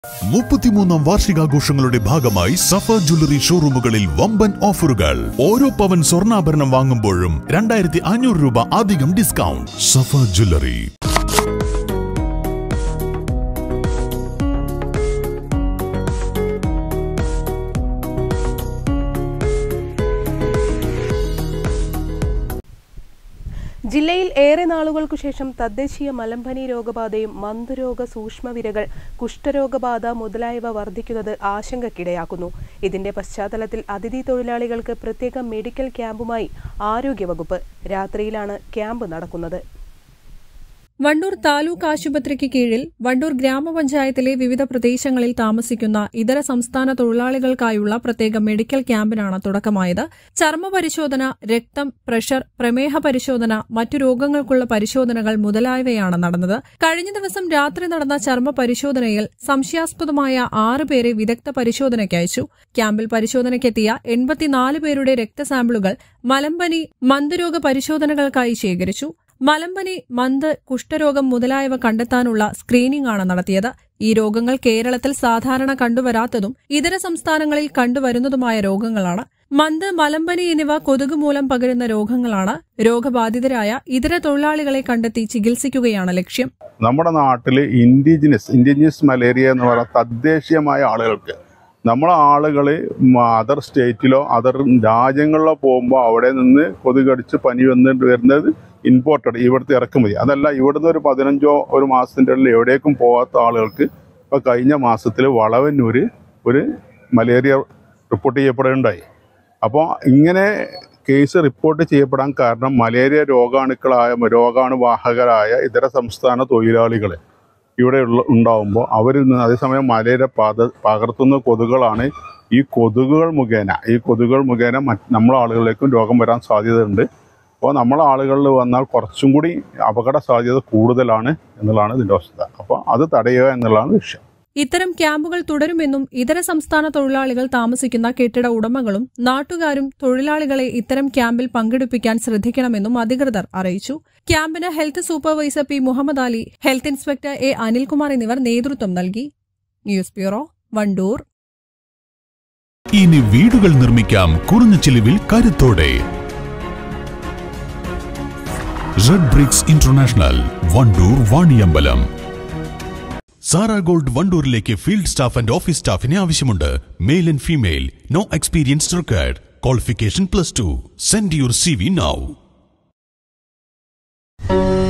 33ാം വാർഷികാഘോഷങ്ങളുടെ ഭാഗമായി സഫ ജ്വല്ലറി ഷോറൂമുകളിൽ വമ്പൻ ഓഫറുകൾ. ഓരോ പവൻ സ്വർണ്ണാഭരണം വാങ്ങുമ്പോഴും 2500 രൂപ അധികം ഡിസ്കൗണ്ട്. സഫ ജ്വല്ലറി. ജില്ലയിൽ ഏറെ നാളുകൾക്കു ശേഷം തദ്ദേശീയ മലമ്പനി രോഗബാധയും മന്ദരോഗ സൂക്ഷ്മവിരകൾ, കുഷ്ഠരോഗബാധ മുതലായവ വർദ്ധിക്കുന്നത് ആശങ്കയ്ക്കിടയാക്കുന്നു. ഇതിന്റെ പശ്ചാത്തലത്തിൽ അതിഥി തൊഴിലാളികൾക്ക് പ്രത്യേക മെഡിക്കൽ ക്യാമ്പുമായി ആരോഗ്യവകുപ്പ്. രാത്രിയിലാണ് ക്യാമ്പ് നടക്കുന്നത്. വണ്ടൂർ താലൂക്ക് ആശുപത്രിക്ക് കീഴിൽ വണ്ടൂർ ഗ്രാമപഞ്ചായത്തിലെ വിവിധ പ്രദേശങ്ങളിൽ താമസിക്കുന്ന ഇതര സംസ്ഥാന തൊഴിലാളികൾക്കായുള്ള പ്രത്യേക മെഡിക്കൽ ക്യാമ്പിനാണ് തുടക്കമായത്. ചർമ്മ പരിശോധന, രക്തം, പ്രഷർ, പ്രമേഹ പരിശോധന, മറ്റു രോഗങ്ങൾക്കുള്ള പരിശോധനകൾ മുതലായവയാണ് നടന്നത്. കഴിഞ്ഞ ദിവസം രാത്രി നടന്ന ചർമ്മ പരിശോധനയിൽ സംശയാസ്പദമായ 6 പേരെ വിദഗ്ധ പരിശോധനയ്ക്ക് അയച്ചു. ക്യാമ്പിൽ പരിശോധനയ്ക്കെത്തിയ 84 പേരുടെ രക്തസാമ്പിളുകൾ മലമ്പനി, മന്ദരോഗ പരിശോധനകൾക്കായി ശേഖരിച്ചു. മലമ്പനി, മന്ത്, കുഷ്ഠരോഗം മുതലായവ കണ്ടെത്താനുള്ള സ്ക്രീനിംഗ് ആണ് നടത്തിയത്. ഈ രോഗങ്ങൾ കേരളത്തിൽ സാധാരണ കണ്ടുവരാത്തതും ഇതര സംസ്ഥാനങ്ങളിൽ കണ്ടുവരുന്നതുമായ രോഗങ്ങളാണ്. മന്ത്, മലമ്പനി എന്നിവ കൊതുക് മൂലം പകരുന്ന രോഗങ്ങളാണ്. രോഗബാധിതരായ ഇതര തൊഴിലാളികളെ കണ്ടെത്തി ചികിത്സിക്കുകയാണ് ലക്ഷ്യം. നമ്മുടെ നാട്ടിൽ ഇൻഡിജിനസ് മലേറിയ എന്ന് പറയുന്ന തദ്ദേശീയമായ ആളുകൾക്ക് നമ്മളെ ആളുകൾ അതർ സ്റ്റേറ്റിലോ അതർ രാജ്യങ്ങളിലോ പോകുമ്പോൾ അവിടെ നിന്ന് കൊതുക് കടിച്ച് പനി വരുന്നത് ഇമ്പോർട്ടഡ്, ഇവിടുത്തെ ഇറക്കുമതി. അതല്ല, ഇവിടുന്ന് ഒരു 15 ഒരു മാസത്തിൻ്റെ ഉള്ളിൽ എവിടേക്കും പോകാത്ത ആളുകൾക്ക് ഇപ്പോൾ കഴിഞ്ഞ മാസത്തിൽ വളവന്നൂര് ഒരു മലേറിയ റിപ്പോർട്ട് ചെയ്യപ്പെടുകയുണ്ടായി. അപ്പോൾ ഇങ്ങനെ കേസ് റിപ്പോർട്ട് ചെയ്യപ്പെടാൻ കാരണം മലേറിയ രോഗാണുവാഹകരായ ഇതര സംസ്ഥാന തൊഴിലാളികൾ ഇവിടെ ഉണ്ടാവുമ്പോൾ അവരിൽ നിന്ന് അതേസമയം മലേറിയ പകർത്തുന്ന കൊതുകുകളാണ്. ഈ കൊതുകുകൾ മുഖേന നമ്മളെ ആളുകളിലേക്കും രോഗം വരാൻ സാധ്യതയുണ്ട്. അപ്പോൾ നമ്മളെ ആളുകളിൽ വന്നാൽ കുറച്ചും കൂടി അപകട സാധ്യത കൂടുതലാണ് എന്നുള്ളതാണ് ഇതിൻ്റെ വസ്തുത. അപ്പോൾ അത് തടയുക എന്നുള്ളതാണ് ലക്ഷ്യം. ഇത്തരം ക്യാമ്പുകൾ തുടരുമെന്നും ഇതര സംസ്ഥാന തൊഴിലാളികൾ താമസിക്കുന്ന കെട്ടിട ഉടമകളും നാട്ടുകാരും തൊഴിലാളികളെ ഇത്തരം ക്യാമ്പിൽ പങ്കെടുപ്പിക്കാൻ ശ്രദ്ധിക്കണമെന്നും അധികൃതർ അറിയിച്ചു. ക്യാമ്പിന് health supervisor P Muhammad Ali, health inspector A Anilkumar എന്നിവർ നേതൃത്വം നൽകി. News bureau, Vandoor. ഇനി വീടുകൾ നിർമ്മിക്കാം കുറഞ്ഞ ചിലവിൽ കരുത്തോടെ. Red bricks international, Vandoor, Vaniyambalam. Sara gold വണ്ടൂരിലേക്ക് ഫീൽഡ് സ്റ്റാഫ് ആൻഡ് ഓഫീസ് സ്റ്റാഫിനെ ആവശ്യമുണ്ട്. Male and female. No experience required. Qualification +2. Send your CV now.